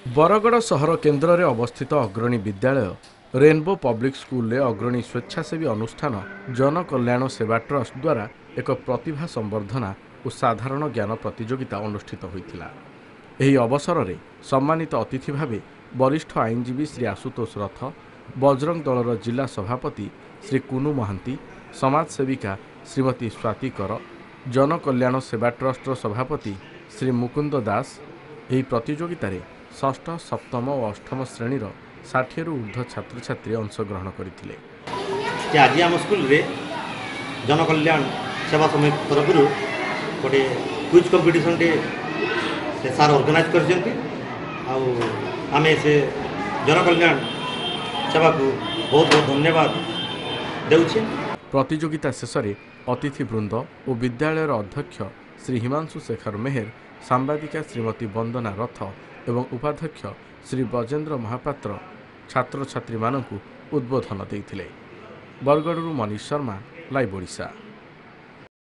बरगड़ सहर केन्द्र में अवस्थित अग्रणी विद्यालय रेनबो पब्लिक स्कूल रे अग्रणी स्वेच्छासेवी अनुष्ठान जन कल्याण सेवा ट्रस्ट द्वारा एक प्रतिभा संवर्धना और साधारण ज्ञान प्रतियोगिता अनुष्ठित होता। ଏହି ଅବସରରେ ସମ୍ମାନିତ ଅତିଥି ଭାବେ ବରିଷ୍ଠ ଆଇନଜୀବୀ ଶ୍ରୀ ଆଶୁତୋଷ ରଥ, ବଜରଙ୍ଗ ଦଳର ଜିଲ୍ଲା ସଭାପତି ଶ୍ରୀ କୁନୁ ମହାନ୍ତି, ସମାଜସେବିକା ଶ୍ରୀମତୀ ସ୍ୱାତି କର, ଜନକଲ୍ୟାଣ ସେବା ଟ୍ରଷ୍ଟର ସଭାପତି ଶ୍ରୀ ମୁକୁନ୍ଦ ଦାସ ଏହି ପ୍ରତିଯୋଗିତାରେ ଷଷ୍ଠ, ସପ୍ତମ ଓ ଅଷ୍ଟମ ଶ୍ରେଣୀର 60ରୁ ଊର୍ଦ୍ଧ୍ୱ ଛାତ୍ରଛାତ୍ରୀ ଅଂଶଗ୍ରହଣ କରିଥିଲେ। ଆଜି ଆମ ସ୍କୁଲରେ ଜନକଲ୍ୟାଣ ସେବା ସମିତି ତରଫରୁ ଗୋଟେ କୁଇଜ୍ କମ୍ପିଟିସନଟେ सार ऑर्गेनाइज कर जनकल्याण सेवा को बहुत बहुत धन्यवाद देउछि। प्रतियोगिता शेष में अतिथि वृंद और विद्यालय अध्यक्ष श्री हिमांशु शेखर मेहर, सांबादिका श्रीमती वंदना रथ एवं उपाध्यक्ष श्री ब्रजेन्द्र महापात्र छात्र छात्री मानकु उद्बोधन देइथिले। बरगड़रू मनीष शर्मा, लाइव ओडिशा।